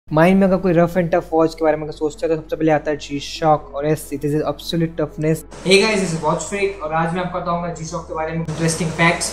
Mind में अगर कोई रफ एंड टफ वॉच के बारे में सोचता है तो सबसे पहले आता है जी शॉक और yes it is absolute toughness. Hey guys, this is watch freak और आज मैं आपको बताऊंगा जी शॉक के बारे में interesting facts.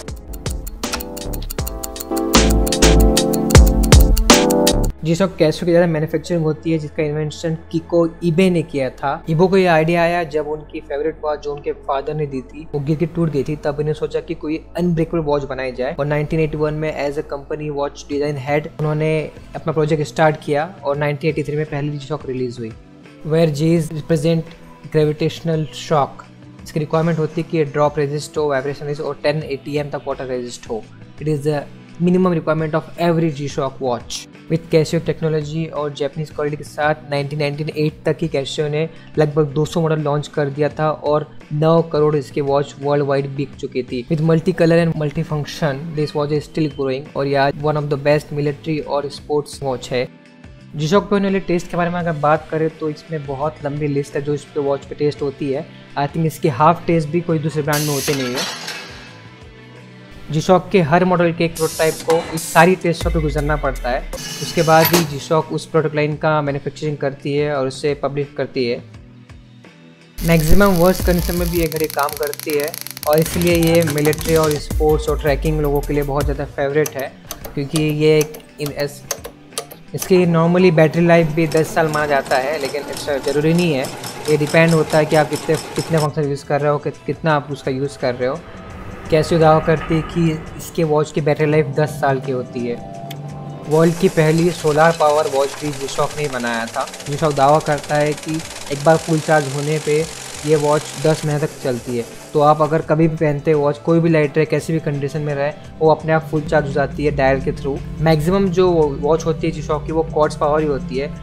G shock Casio की ज़्यादा मैन्युफैक्चरिंग होती है, जिसका इन्वेंशन किको इबे ने किया था। इबो को ये आइडिया आया जब उनकी फेवरेट वॉच जो उनके फादर ने दी थी वो गिर के टूट गई थी। तब इन्हें सोचा कि कोई अनब्रेकेबल वॉच बनाई जाए और 1981 में as a company watch design head उन्होंने अपना प्रोजेक्ट स्टार्ट किया और 1983 में पहली जी शॉक रिलीज हुई। Where Gs represent gravitational shock. इसकी रिक्वायरमेंट होती है कि ड्रॉप रेजिस्ट हो, वाइब्रेशन रेजिस्ट और 10 ATM तक वाटर रेजिस्ट हो। It is the minimum requirement of every G shock watch. With Casio technology और जैपनीज क्वालिटी के साथ 1998 तक ही कैसियो ने लगभग 200 मॉडल लॉन्च कर दिया था और 9 करोड़ इसके वॉच वर्ल्ड वाइड बिक चुकी थी। With multi colour and multi function this watch is still growing और यह one of the best military और स्पोर्ट्स वॉच है। जी शॉक पे होने वाले टेस्ट के बारे में अगर बात करें तो इसमें बहुत लंबी लिस्ट है जो इस पे वॉच पे टेस्ट होती है। आई थिंक इसकी हाफ टेस्ट भी कोई दूसरे ब्रांड में होते नहीं है। जी शॉक के हर मॉडल के एक प्रोटोटाइप को इस सारी टेस्ट शॉप पे गुजरना पड़ता है। उसके बाद ही जी शॉक उस प्रोडक्ट लाइन का मैन्युफैक्चरिंग करती है और उसे पब्लिश करती है। मैक्सिमम वर्स्ट कंडीशन में भी ये घड़ी काम करती है और इसलिए ये मिलिट्री और स्पोर्ट्स और ट्रैकिंग लोगों के लिए बहुत ज़्यादा फेवरेट है, क्योंकि ये इसकी नॉर्मली बैटरी लाइफ भी 10 साल माना जाता है, लेकिन ऐसा ज़रूरी नहीं है। ये डिपेंड होता है कि आप कितने फंक्शन यूज़ कर रहे हो, कितना आप उसका यूज़ कर रहे हो। कैसियो दावा करती है कि इसके वॉच की बैटरी लाइफ 10 साल की होती है। वर्ल्ड की पहली सोलार पावर वॉच भी जी शॉक ने बनाया था। जी शॉक दावा करता है कि एक बार फुल चार्ज होने पे ये वॉच 10 महीने तक चलती है। तो आप अगर कभी भी पहनते हैं वॉच, कोई भी लाइट रहे, कैसी भी कंडीशन में रहे, वो अपने आप फुल चार्ज हो जाती है डायल के थ्रू। मैक्सिमम जो वॉच होती है जी शॉक की वो क्वार्ट्ज पावर ही होती है।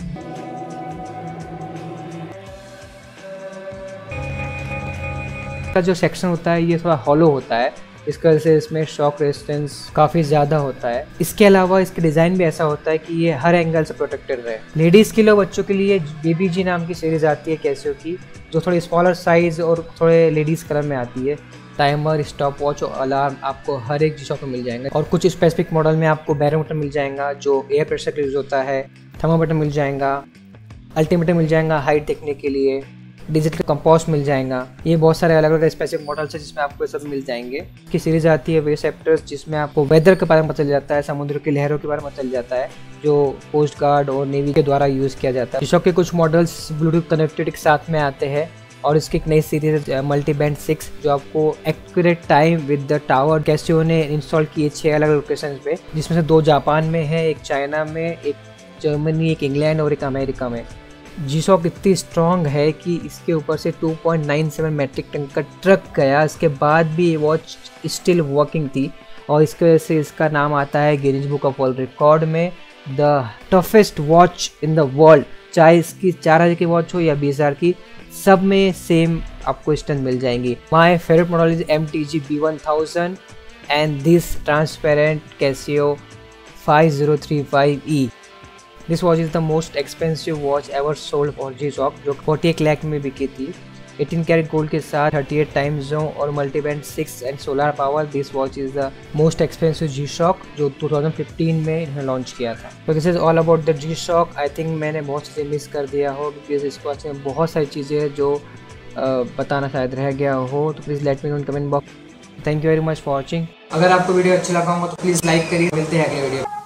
का जो सेक्शन होता है ये थोड़ा हॉलो होता है, इसकी वजह से इसमें शॉक रेजिस्टेंस काफ़ी ज़्यादा होता है। इसके अलावा इसका डिज़ाइन भी ऐसा होता है कि ये हर एंगल से प्रोटेक्टेड रहे। लेडीज़ के लिए बच्चों के लिए BBG नाम की सीरीज़ आती है कैसियो की, जो थोड़ी स्मॉलर साइज़ और थोड़े लेडीज़ कलर में आती है। टाइमर, स्टॉप वॉच और अलार्म आपको हर एक जी शॉक में मिल जाएंगे और कुछ स्पेसिफिक मॉडल में आपको बैरोमीटर मिल जाएगा जो एयर प्रेशर के यूज़ होता है, थर्मामीटर मिल जाएगा, अल्टीमीटर मिल जाएगा हाइट देखने के लिए, डिजिटल कंपास मिल जाएगा। ये बहुत सारे अलग अलग स्पेसिफिक मॉडल्स है जिसमें आपको ये सब मिल जाएंगे। की सीरीज आती है वेसेप्टर्स, जिसमें आपको वेदर के बारे में पता चल जाता है, समुद्र की लहरों के बारे में पता चल जाता है, जो कोस्ट गार्ड और नेवी के द्वारा यूज़ किया जाता है। जी शॉक के कुछ मॉडल्स ब्लूटूथ कनेक्टिविटी के साथ में आते हैं और इसकी एक नई सीरीज मल्टी बैंड 6 जो आपको accurate time with the tower Casio ने इंस्टॉल की है 6 अलग लोकेशन पे, जिसमें से 2 जापान में है, एक चाइना में, एक जर्मनी, एक इंग्लैंड और एक अमेरिका में। जी शॉक इतनी स्ट्रॉन्ग है कि इसके ऊपर से 2.97 मैट्रिक टन का ट्रक गया, इसके बाद भी ये वॉच स्टिल वर्किंग थी और इसकी वजह से इसका नाम आता है Guinness book of world record में the toughest watch in the world. चाहे इसकी 4000 की वॉच हो या 20,000 की, सब में सेम आपको स्ट्रेंथ मिल जाएंगी। My favourite model is MTG B1000 and this transparent Casio 5035E। This watch is the most expensive watch ever sold for G shock, जो 48 लाख में बिकी थी। 18 कैरेट गोल्ड के साथ 38 टाइम जोन और multiband 6 and solar power. This watch is the most expensive G shock जो 2015 में इन्होंने लॉन्च किया था। तो this is all about the G shock. I think मैंने बहुत चीज़ें मिस कर दिया हो, बिकॉज इस वॉच में बहुत सारी चीज़ें हैं जो बताना शायद रह गया हो, तो please let me know in comment box. Thank you very much for watching. अगर आपको वीडियो अच्छा लगा हो तो प्लीज़ लाइक करिए। मिलते हैं अगले वीडियो।